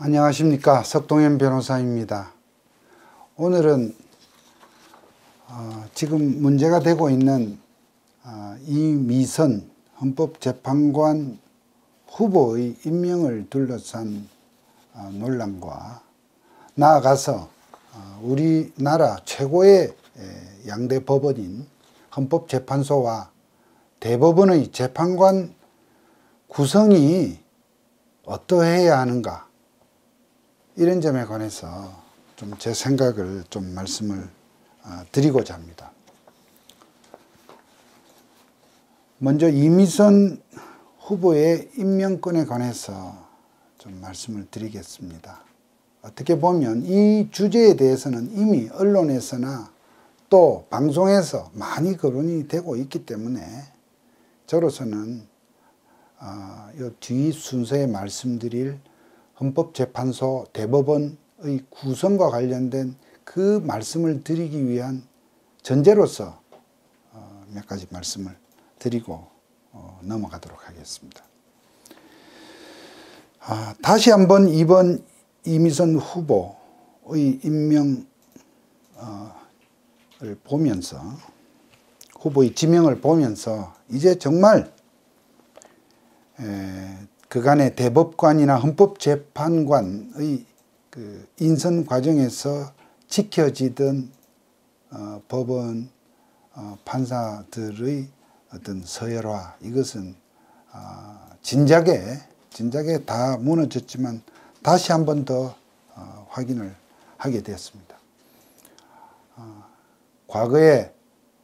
안녕하십니까, 석동현 변호사입니다. 오늘은 지금 문제가 되고 있는 이미선 헌법재판관 후보의 임명을 둘러싼 논란과 나아가서 우리나라 최고의 양대 법원인 헌법재판소와 대법원의 재판관 구성이 어떠해야 하는가, 이런 점에 관해서 좀 제 생각을 좀 말씀을 드리고자 합니다. 먼저 이미선 후보의 임명권에 관해서 좀 말씀을 드리겠습니다. 어떻게 보면 이 주제에 대해서는 이미 언론에서나 또 방송에서 많이 거론이 되고 있기 때문에 저로서는 이 뒤 순서에 말씀드릴 헌법재판소 대법원의 구성과 관련된 그 말씀을 드리기 위한 전제로서 몇 가지 말씀을 드리고 넘어가도록 하겠습니다. 다시 한번 이번 이미선 후보의 임명을 보면서, 후보의 지명을 보면서 이제 정말 그간의 대법관이나 헌법재판관의 그 인선 과정에서 지켜지던 법원 판사들의 어떤 서열화, 이것은 진작에 다 무너졌지만 다시 한 번 더 확인을 하게 되었습니다. 과거에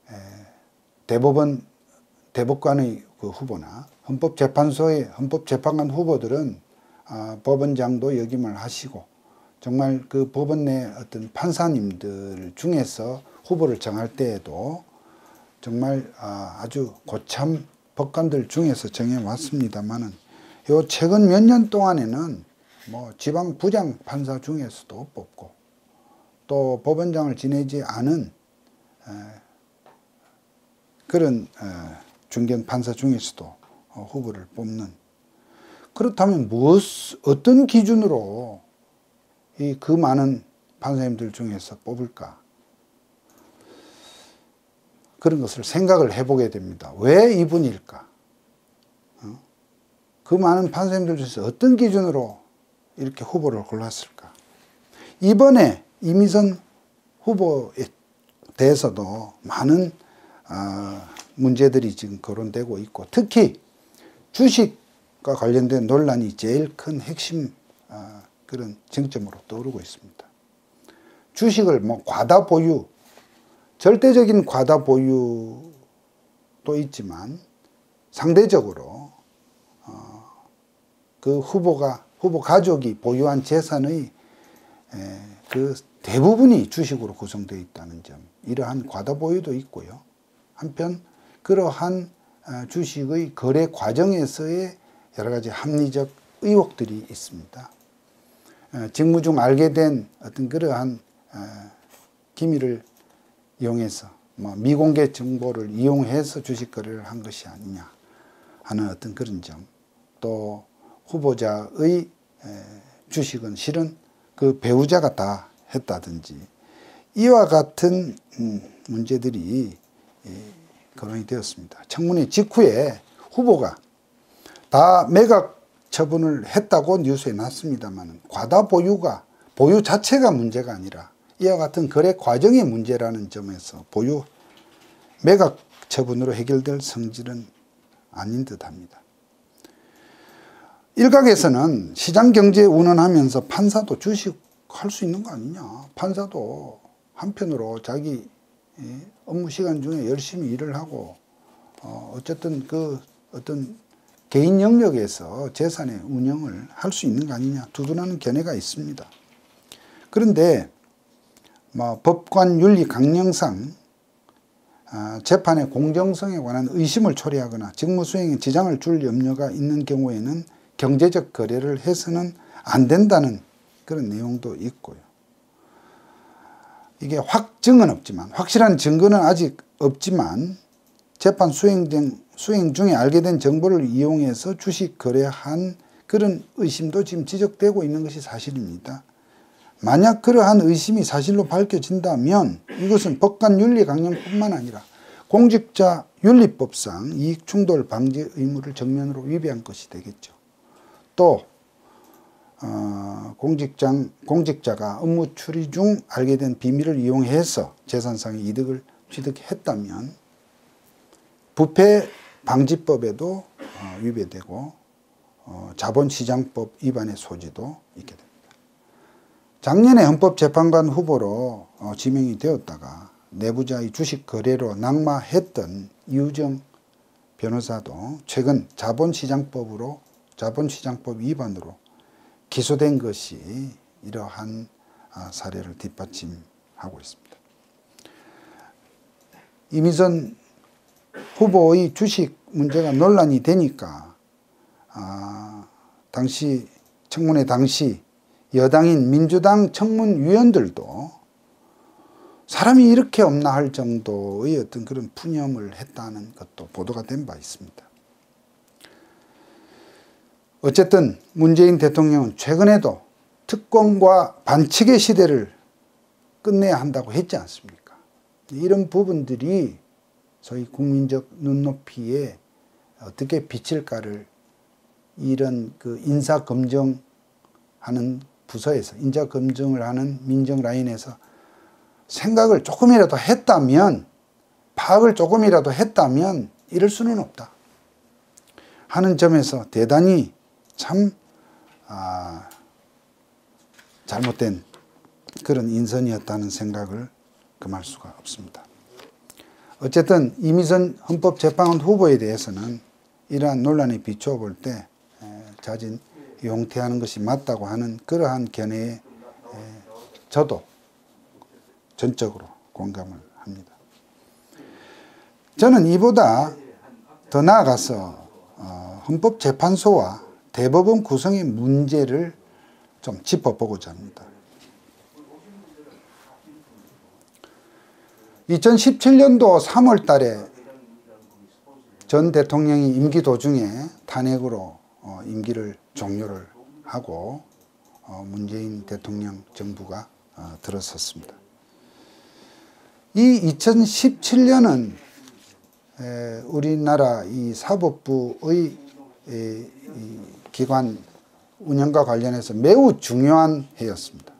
대법관의 그 후보나 헌법재판소의 헌법재판관 후보들은 법원장도 역임을 하시고 정말 그 법원 내 어떤 판사님들 중에서 후보를 정할 때에도 정말 아주 고참 법관들 중에서 정해왔습니다만은 요 최근 몇 년 동안에는 뭐 지방 부장 판사 중에서도 뽑고 또 법원장을 지내지 않은 그런 중견 판사 중에서도 후보를 뽑는, 그렇다면 어떤 기준으로 그 많은 판사님들 중에서 뽑을까? 그런 것을 생각을 해보게 됩니다. 왜 이분일까? 그 많은 판사님들 중에서 어떤 기준으로 이렇게 후보를 골랐을까? 이번에 이미선 후보에 대해서도 많은 문제들이 지금 거론되고 있고, 특히 주식과 관련된 논란이 제일 큰 핵심 그런 쟁점으로 떠오르고 있습니다. 주식을 뭐 과다 보유, 절대적인 과다 보유도 있지만 상대적으로 그 후보 가족이 보유한 재산의 그 대부분이 주식으로 구성되어 있다는 점, 이러한 과다 보유도 있고요. 한편 그러한 주식의 거래 과정에서의 여러 가지 합리적 의혹들이 있습니다. 직무 중 알게 된 어떤 그러한 기밀을 이용해서 미공개 정보를 이용해서 주식 거래를 한 것이 아니냐 하는 어떤 그런 점, 또 후보자의 주식은 실은 그 배우자가 다 했다든지, 이와 같은 문제들이 거론이 되었습니다. 청문회 직후에 후보가 다 매각 처분을 했다고 뉴스에 났습니다만, 과다 보유 자체가 문제가 아니라 이와 같은 거래 과정의 문제라는 점에서 보유 매각 처분으로 해결될 성질은 아닌 듯합니다. 일각에서는 시장 경제 운운하면서 판사도 주식할 수 있는 거 아니냐, 판사도 한편으로 자기 업무 시간 중에 열심히 일을 하고 어쨌든 그 어떤 개인 영역에서 재산의 운영을 할 수 있는 거 아니냐, 두둔하는 견해가 있습니다. 그런데 법관 윤리 강령상 재판의 공정성에 관한 의심을 초래하거나 직무 수행에 지장을 줄 염려가 있는 경우에는 경제적 거래를 해서는 안 된다는 그런 내용도 있고요. 이게 확실한 증거는 아직 없지만 재판 수행 중에 알게 된 정보를 이용해서 주식 거래한 그런 의심도 지금 지적되고 있는 것이 사실입니다. 만약 그러한 의심이 사실로 밝혀진다면 이것은 법관윤리 강령뿐만 아니라 공직자 윤리법상 이익충돌 방지 의무를 정면으로 위배한 것이 되겠죠. 또 공직자가 업무 처리 중 알게 된 비밀을 이용해서 재산상의 이득을 취득했다면 부패 방지법에도 위배되고 자본시장법 위반의 소지도 있게 됩니다. 작년에 헌법재판관 후보로 지명이 되었다가 내부자의 주식 거래로 낙마했던 이우정 변호사도 최근 자본시장법 위반으로 기소된 것이 이러한 사례를 뒷받침하고 있습니다. 이미선 후보의 주식 문제가 논란이 되니까 당시 청문회 당시 여당인 민주당 청문위원들도 사람이 이렇게 없나 할 정도의 어떤 그런 푸념을 했다는 것도 보도가 된 바 있습니다. 어쨌든 문재인 대통령은 최근에도 특권과 반칙의 시대를 끝내야 한다고 했지 않습니까? 이런 부분들이 소위 국민적 눈높이에 어떻게 비칠까를 이런 그 인사검증하는 부서에서 인사검증을 하는 민정 라인에서 생각을 조금이라도 했다면, 파악을 조금이라도 했다면 이럴 수는 없다 하는 점에서 대단히 참 잘못된 그런 인선이었다는 생각을 금할 수가 없습니다. 어쨌든 이미선 헌법재판관 후보에 대해서는 이러한 논란에 비추어 볼 때 자진 용퇴하는 것이 맞다고 하는 그러한 견해에 저도 전적으로 공감을 합니다. 저는 이보다 더 나아가서 헌법재판소와 대법원 구성의 문제를 좀 짚어보고자 합니다. 2017년도 3월 달에 전 대통령이 임기 도중에 탄핵으로 임기를 종료를 하고 문재인 대통령 정부가 들어섰습니다. 이 2017년은 우리나라 이 사법부의 기관 운영과 관련해서 매우 중요한 해였습니다.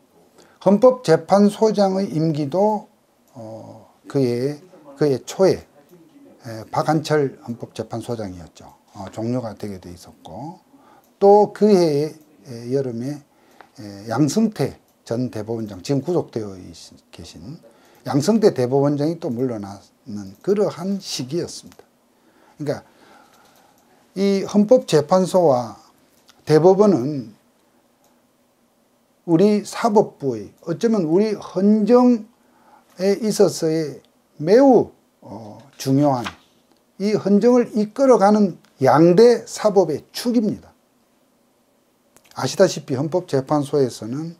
헌법재판소장의 임기도 그해 초에 박한철 헌법재판소장이었죠. 종료가 되게 돼 있었고, 또 그해 여름에 양승태 전 대법원장, 지금 구속되어 계신 양승태 대법원장이 또 물러나는 그러한 시기였습니다. 그러니까 이 헌법재판소와 대법원은 우리 사법부의, 어쩌면 우리 헌정에 있어서의 매우 중요한, 이 헌정을 이끌어가는 양대 사법의 축입니다. 아시다시피 헌법재판소에서는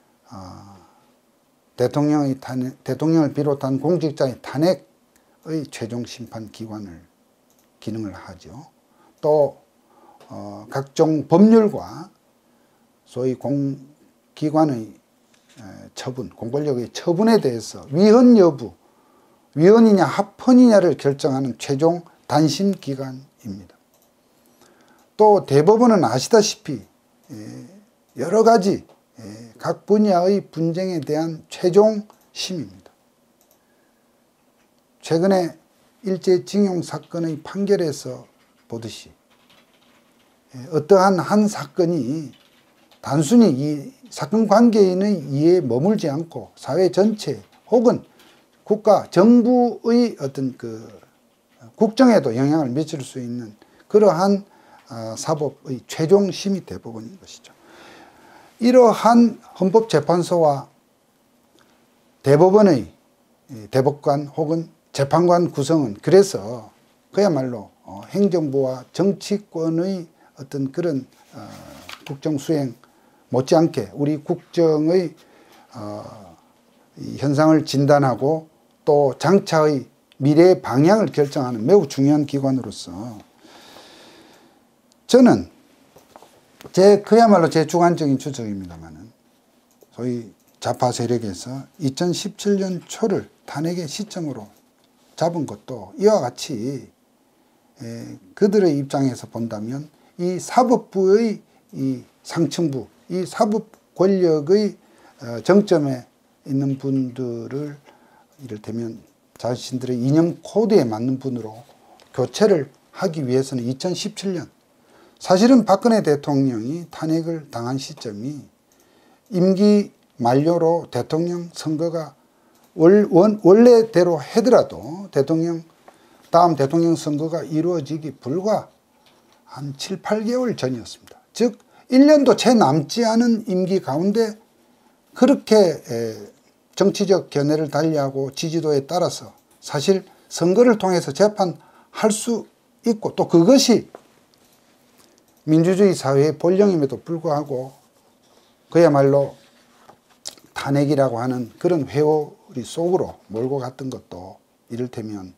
대통령을 비롯한 공직자의 탄핵의 최종 심판 기능을 하죠. 또 각종 법률과 소위 공기관의 처분, 공권력의 처분에 대해서 위헌 여부, 위헌이냐 합헌이냐를 결정하는 최종 단심 기관입니다. 또 대법원은 아시다시피 여러 가지 각 분야의 분쟁에 대한 최종 심입니다. 최근에 일제징용 사건의 판결에서 보듯이 어떠한 한 사건이 단순히 이 사건 관계인의 이해에 머물지 않고 사회 전체 혹은 국가 정부의 어떤 그 국정에도 영향을 미칠 수 있는 그러한 사법의 최종 심의 대법원인 것이죠. 이러한 헌법재판소와 대법원의 대법관 혹은 재판관 구성은 그래서 그야말로 행정부와 정치권의 어떤 그런 국정 수행 못지않게 우리 국정의 현상을 진단하고 또 장차의 미래의 방향을 결정하는 매우 중요한 기관으로서 저는 그야말로 제 주관적인 추측입니다만은, 소위 좌파 세력에서 2017년 초를 탄핵의 시점으로 잡은 것도 이와 같이 그들의 입장에서 본다면 이 사법부의 이 상층부, 이 사법 권력의 정점에 있는 분들을 이를테면 자신들의 이념 코드에 맞는 분으로 교체를 하기 위해서는 2017년, 사실은 박근혜 대통령이 탄핵을 당한 시점이 임기 만료로 대통령 선거가 원래대로 하더라도 다음 대통령 선거가 이루어지기 불과 한 7, 8개월 전이었습니다. 즉 1년도 채 남지 않은 임기 가운데 그렇게 정치적 견해를 달리하고 지지도에 따라서 사실 선거를 통해서 재판할 수 있고, 또 그것이 민주주의 사회의 본령임에도 불구하고 그야말로 탄핵이라고 하는 그런 회오리 속으로 몰고 갔던 것도, 이를테면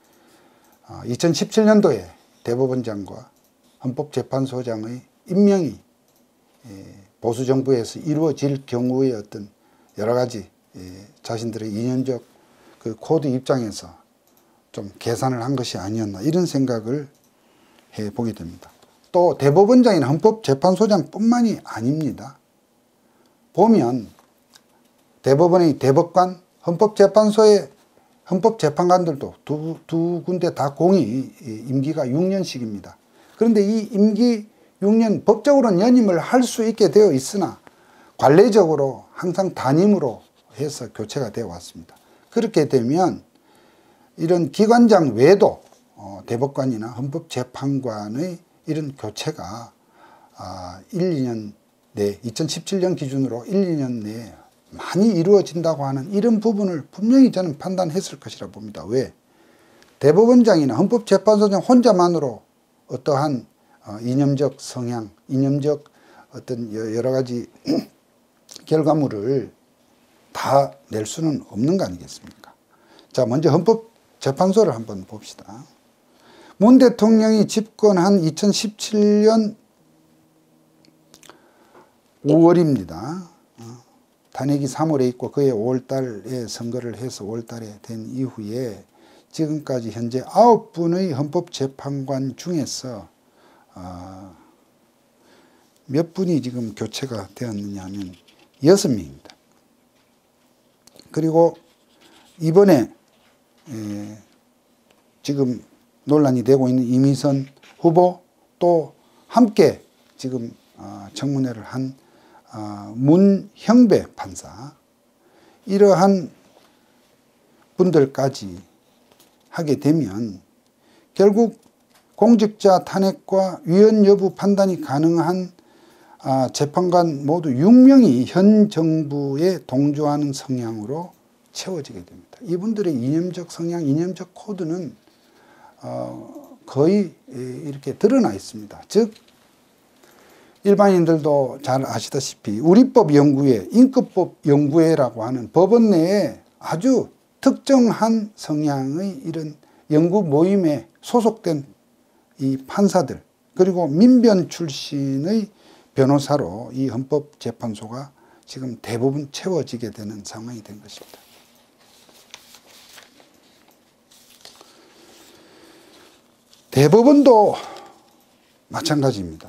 2017년도에 대법원장과 헌법재판소장의 임명이 보수정부에서 이루어질 경우의 어떤 여러 가지 자신들의 이념적 그 코드 입장에서 좀 계산을 한 것이 아니었나, 이런 생각을 해보게 됩니다. 또 대법원장이나 헌법재판소장 뿐만이 아닙니다. 보면 대법원의 대법관, 헌법재판소의 헌법재판관들도 두 군데 다 공이 임기가 6년씩입니다. 그런데 이 임기 6년, 법적으로는 연임을 할 수 있게 되어 있으나 관례적으로 항상 단임으로 해서 교체가 되어 왔습니다. 그렇게 되면 이런 기관장 외에도 대법관이나 헌법재판관의 이런 교체가 1, 2년 내, 2017년 기준으로 1, 2년 내에 많이 이루어진다고 하는 이런 부분을 분명히 저는 판단했을 것이라 봅니다. 왜? 대법원장이나 헌법재판소장 혼자만으로 어떠한 이념적 성향, 이념적 어떤 여러 가지 결과물을 다 낼 수는 없는 거 아니겠습니까? 자, 먼저 헌법재판소를 한번 봅시다. 문 대통령이 집권한 2017년 5월입니다. 탄핵이 3월에 있고 그해 5월달에 선거를 해서 5월달에 된 이후에 지금까지 현재 9분의 헌법재판관 중에서 몇 분이 지금 교체가 되었느냐 하면 6명입니다. 그리고 이번에 지금 논란이 되고 있는 이미선 후보, 또 함께 지금 청문회를 한 문형배 판사, 이러한 분들까지 하게 되면 결국 공직자 탄핵과 위헌 여부 판단이 가능한 재판관 모두 6명이 현 정부에 동조하는 성향으로 채워지게 됩니다. 이분들의 이념적 성향, 이념적 코드는 거의 이렇게 드러나 있습니다. 즉 일반인들도 잘 아시다시피 우리법연구회, 인권법연구회라고 하는 법원 내에 아주 특정한 성향의 이런 연구 모임에 소속된 이 판사들, 그리고 민변 출신의 변호사로 이 헌법재판소가 지금 대부분 채워지게 되는 상황이 된 것입니다. 대법원도 마찬가지입니다.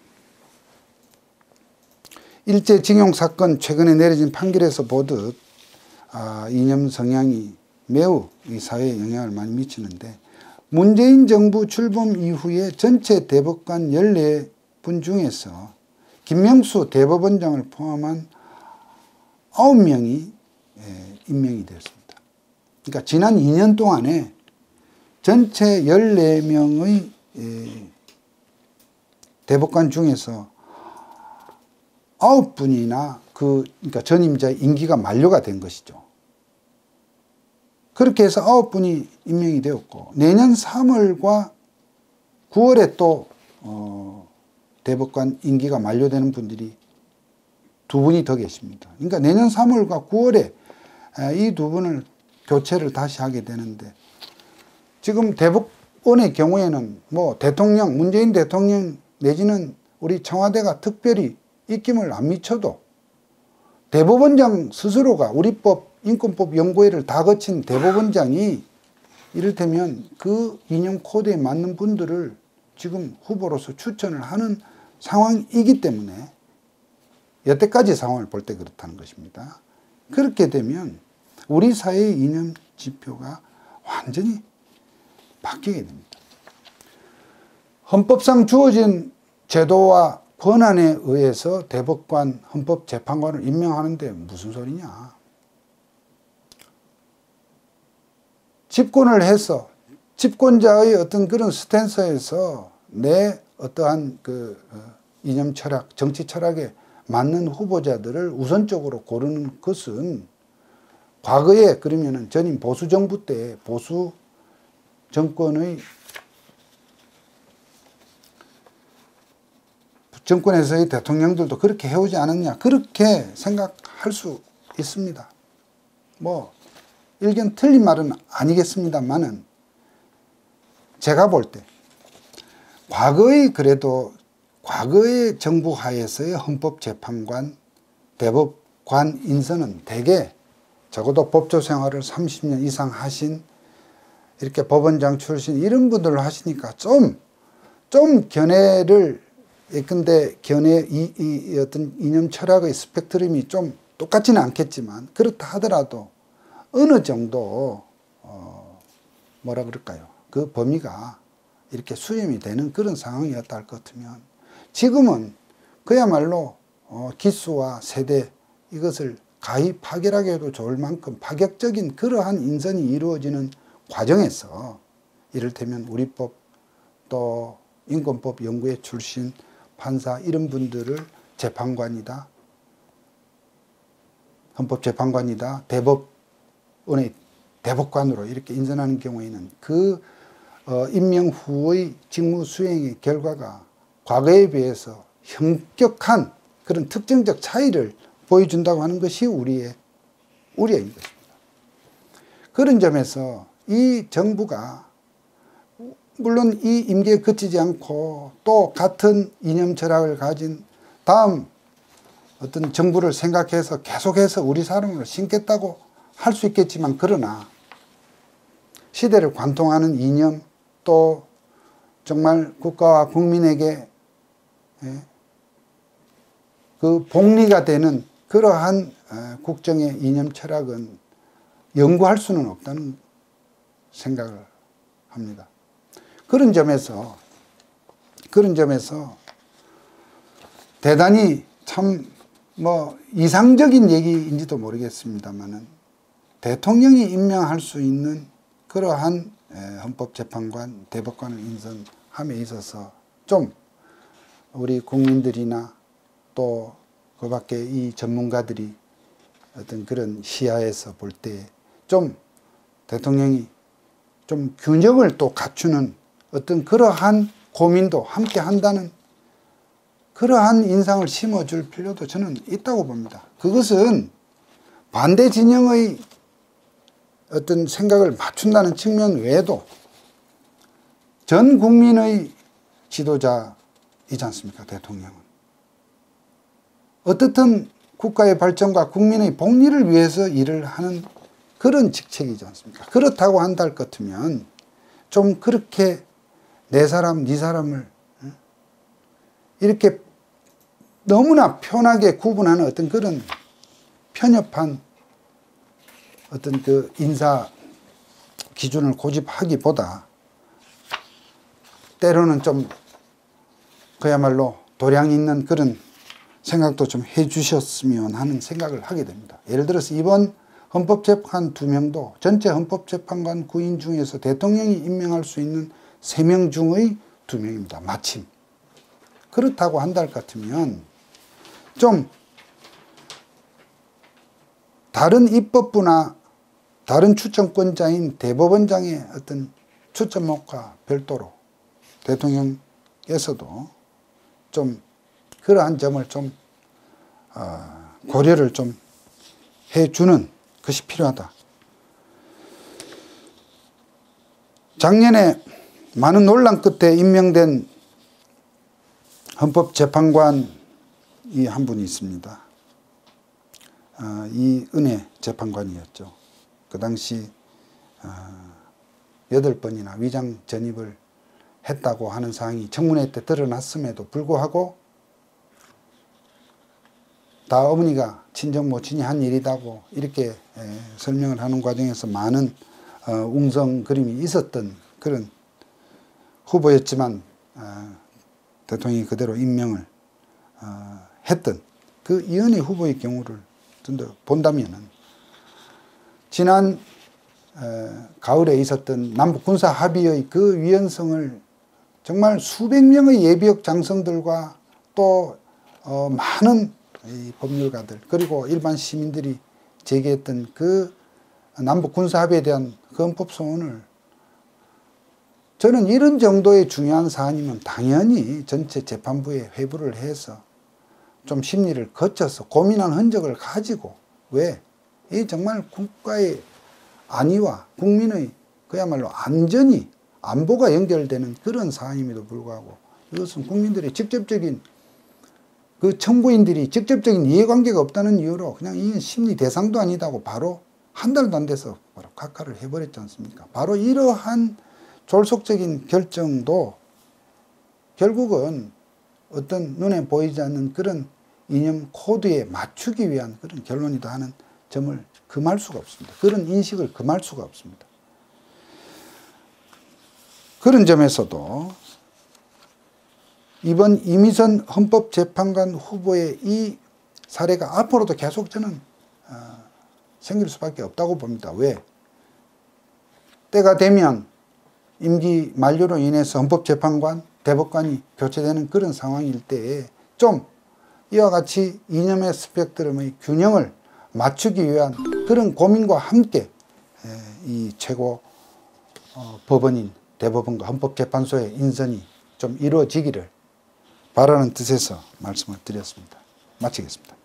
일제징용 사건 최근에 내려진 판결에서 보듯 이념 성향이 매우 이 사회에 영향을 많이 미치는데, 문재인 정부 출범 이후에 전체 대법관 14분 중에서 김명수 대법원장을 포함한 9명이 임명이 되었습니다. 그러니까 지난 2년 동안에 전체 14명의 대법관 중에서 9분이나 그러니까 전임자의 임기가 만료가 된 것이죠. 그렇게 해서 9분이 임명이 되었고, 내년 3월과 9월에 또 대법관 임기가 만료되는 분들이 2분이 더 계십니다. 그러니까 내년 3월과 9월에 이 2분을 교체를 다시 하게 되는데, 지금 대법원의 경우에는 뭐 대통령, 문재인 대통령 내지는 우리 청와대가 특별히 입김을 안 미쳐도 대법원장 스스로가 우리법 인권법 연구회를 다 거친 대법원장이 이를테면 그 이념 코드에 맞는 분들을 지금 후보로서 추천을 하는 상황이기 때문에 여태까지 상황을 볼 때 그렇다는 것입니다. 그렇게 되면 우리 사회의 이념 지표가 완전히 바뀌게 됩니다. 헌법상 주어진 제도와 권한에 의해서 대법관, 헌법재판관을 임명하는데 무슨 소리냐. 집권을 해서 집권자의 어떤 그런 스탠스에서 내 어떠한 그 이념 철학, 정치 철학에 맞는 후보자들을 우선적으로 고르는 것은 과거에 그러면은 전임 보수 정부 때 보수 정권에서의 대통령들도 그렇게 해오지 않았냐. 그렇게 생각할 수 있습니다. 뭐 일견 틀린 말은 아니겠습니다만은 제가 볼 때 과거의 정부 하에서의 헌법재판관, 대법관 인선은 대개 적어도 법조 생활을 30년 이상 하신 이렇게 법원장 출신 이런 분들로 하시니까 좀 견해를 예컨대 견해 이 어떤 이념 철학의 스펙트럼이 좀 똑같지는 않겠지만 그렇다 하더라도 어느 정도 뭐라 그럴까요? 그 범위가 이렇게 수렴이 되는 그런 상황이었다 할 것 같으면 지금은 그야말로 기수와 세대 이것을 가히 파괴하게 해도 좋을 만큼 파격적인 그러한 인선이 이루어지는 과정에서 이를테면 우리법 또 인권법 연구회 출신 판사 이런 분들을 재판관이다, 헌법재판관이다, 대법원의 대법관으로 이렇게 인선하는 경우에는 그 임명 후의 직무 수행의 결과가 과거에 비해서 현격한 그런 특징적 차이를 보여준다고 하는 것이 우리의 우려인 것입니다. 그런 점에서 이 정부가 물론 이 임기에 그치지 않고 또 같은 이념 철학을 가진 다음 어떤 정부를 생각해서 계속해서 우리 사람을 심겠다고 할 수 있겠지만 그러나 시대를 관통하는 이념 또 정말 국가와 국민에게 그 복리가 되는 그러한 국정의 이념 철학은 연구할 수는 없다는 생각을 합니다. 그런 점에서 대단히 참 뭐 이상적인 얘기인지도 모르겠습니다만은 대통령이 임명할 수 있는 그러한 헌법재판관, 대법관을 인선함에 있어서 좀 우리 국민들이나 또 그 밖에 이 전문가들이 어떤 그런 시야에서 볼 때 좀 대통령이 좀 균형을 또 갖추는 어떤 그러한 고민도 함께 한다는 그러한 인상을 심어줄 필요도 저는 있다고 봅니다. 그것은 반대 진영의 어떤 생각을 맞춘다는 측면 외에도 전 국민의 지도자이지 않습니까? 대통령은. 어떻든 국가의 발전과 국민의 복리를 위해서 일을 하는 그런 직책이지 않습니까? 그렇다고 한다 할 것 같으면 좀 그렇게 내 사람, 네 사람을 이렇게 너무나 편하게 구분하는 어떤 그런 편협한 어떤 그 인사 기준을 고집하기보다 때로는 좀 그야말로 도량 있는 그런 생각도 좀 해주셨으면 하는 생각을 하게 됩니다. 예를 들어서 이번 헌법재판관 2명도 전체 헌법재판관 9인 중에서 대통령이 임명할 수 있는 3명 중의 2명입니다. 마침. 그렇다고 한다 할 것 같으면 좀 다른 입법부나 다른 추천권자인 대법원장의 어떤 추천목과 별도로 대통령에서도 좀 그러한 점을 좀 고려를 좀 해주는 것이 필요하다. 작년에 많은 논란 끝에 임명된 헌법재판관이 한 분이 있습니다. 이은혜 재판관이었죠. 그 당시 8번이나 위장 전입을 했다고 하는 사항이 청문회 때 드러났음에도 불구하고 다 어머니가 친정 모친이 한 일이다고 이렇게 설명을 하는 과정에서 많은 웅성거림이 있었던 그런 후보였지만 대통령이 그대로 임명을 했던 그 이은혜 후보의 경우를 좀 더 본다면은 지난 가을에 있었던 남북 군사 합의의 그 위헌성을 정말 수백 명의 예비역 장성들과 또 많은 이 법률가들 그리고 일반 시민들이 제기했던 그 남북 군사 합의에 대한 헌법 소원을 저는 이런 정도의 중요한 사안이면 당연히 전체 재판부에 회부를 해서 좀 심리를 거쳐서 고민한 흔적을 가지고 왜? 이 정말 국가의 안위와 국민의 그야말로 안전이 안보가 연결되는 그런 사안임에도 불구하고 이것은 국민들의 직접적인 그 청구인들이 직접적인 이해관계가 없다는 이유로 그냥 이건 심리 대상도 아니다고 바로 한 달도 안 돼서 바로 각하를 해버렸지 않습니까? 바로 이러한 졸속적인 결정도 결국은 어떤 눈에 보이지 않는 그런 이념 코드에 맞추기 위한 그런 결론이다 하는 점을 금할 수가 없습니다. 그런 인식을 금할 수가 없습니다. 그런 점에서도 이번 이미선 헌법재판관 후보의 이 사례가 앞으로도 계속 저는 생길 수밖에 없다고 봅니다. 왜? 때가 되면 임기 만료로 인해서 헌법재판관, 대법관이 교체되는 그런 상황일 때에 좀 이와 같이 이념의 스펙트럼의 균형을 맞추기 위한 그런 고민과 함께 이 최고 법원인 대법원과 헌법재판소의 인선이 좀 이루어지기를 바라는 뜻에서 말씀을 드렸습니다. 마치겠습니다.